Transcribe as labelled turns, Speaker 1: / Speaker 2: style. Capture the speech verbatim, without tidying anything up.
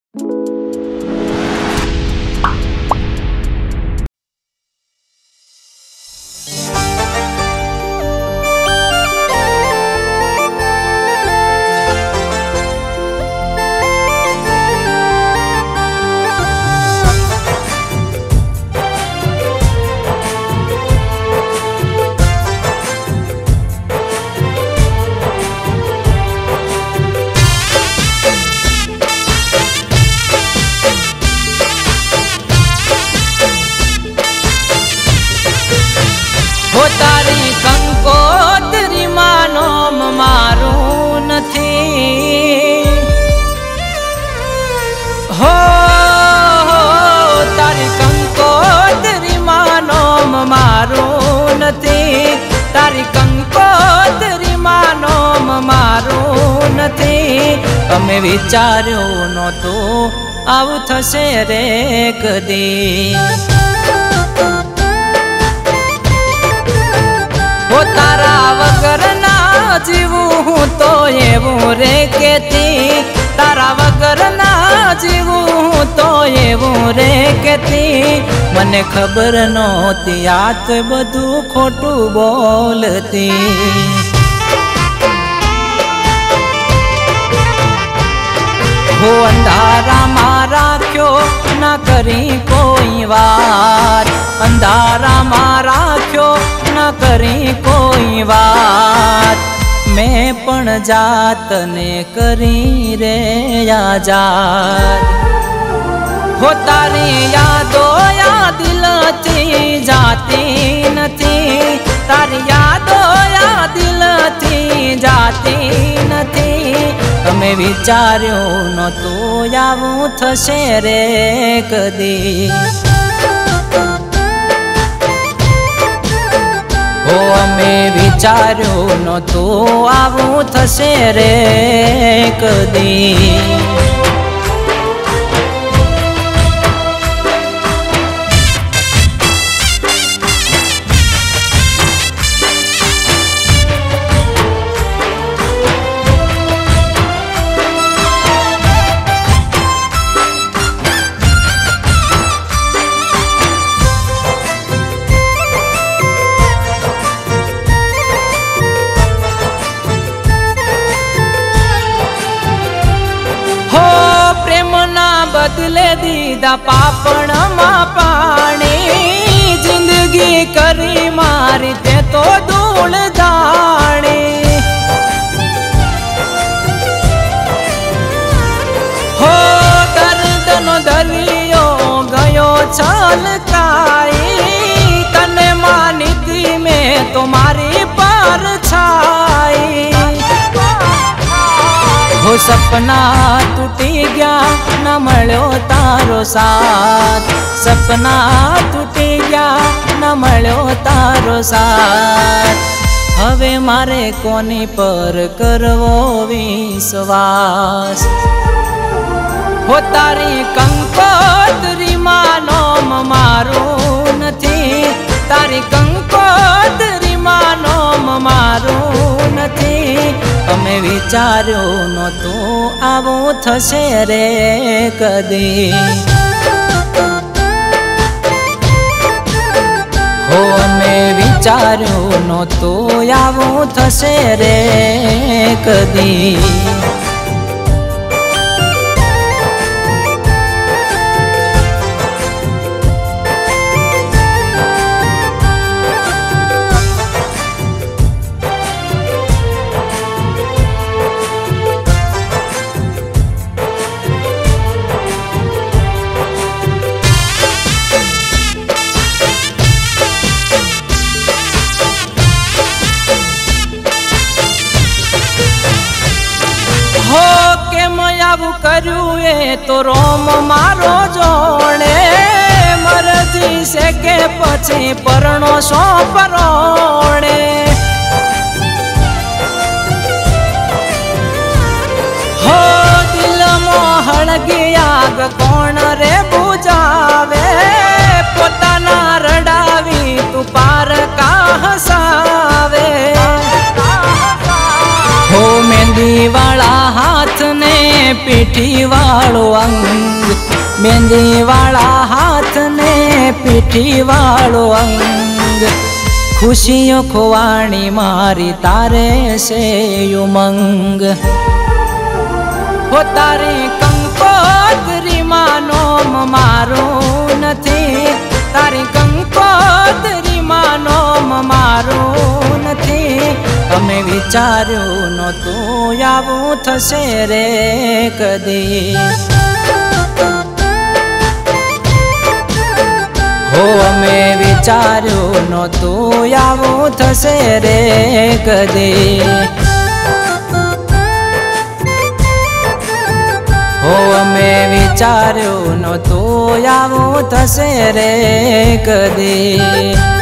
Speaker 1: हो तारी कंकोत्री मानो मारू नथी हो, हो तारी कंकोत्री मानो मारू नथी तारी कंकोत्री मानो मारू नथी अमे विचार्यो नतो आवुं थशे रे कदी हो तारा वगर ना जीवू हूँ तो एवं रे केती तारा वगर ना जीवू हूँ तो एवं रे केती मने खबर नहोती आत बधु खोटू बोलती हो अंधारा मारा क्यों ना करी कोई बात अंधारा मारा क्यों ना करी कोई बात मैं पण जात ने करी रे आजाद हो तारी यादो या दिल थी जाती नथी तारी यादो या दिल थी जाती नथी तमे विचार्यो नतो आवुं थशे रे कदी हो अमे विचार्यो नतो आवुं थशे रे कदी बदले दीदा पापण मा पाणी जिंदगी करी मारी ते तो धूल दाणी हो दर्दनो दरियो गयो छलकाई तने मानिती में तुम्हारी पर छाई हो सपना टूटी गया न मळ्यो तारो साथ सपना टूटी गया न मळ्यो तारो साथ हवे मारे कोनी पर करवो विश्वास हो तारी कंकोत्री मानो मारू नथी तारी कंकोत्री मानो मारू नथी अमे विचार्यो नतो आवुं थशे रे कदी हो अमे विचार्यो नतो आवुं थशे रे कदी कर्यु ए तो रोम मारो जोड़े मरजी से के पछी परनो सो परोड़े हो दिल मोहन की आग कौन रे बुझावे पोताना रडावी तू पार का हसावे हो मेहंदी वाला हाथ ने पीठी वालो अंग मेहंदी वाला हाथ ने पीठी वालो अंग खुशियों खुवाणी मारी तारे से उमंग हो तारे कंकोत्री मानो मारो नथी तारी कंकोत्री मानो मारो नथी तमे विचार्यु नहोतु आवुं थशे रे कदी हो अमे विचार्यु नहोतु आवुं थशे रे कदी हो अमे विचार्यु नहोतु आवुं थशे रे कदी।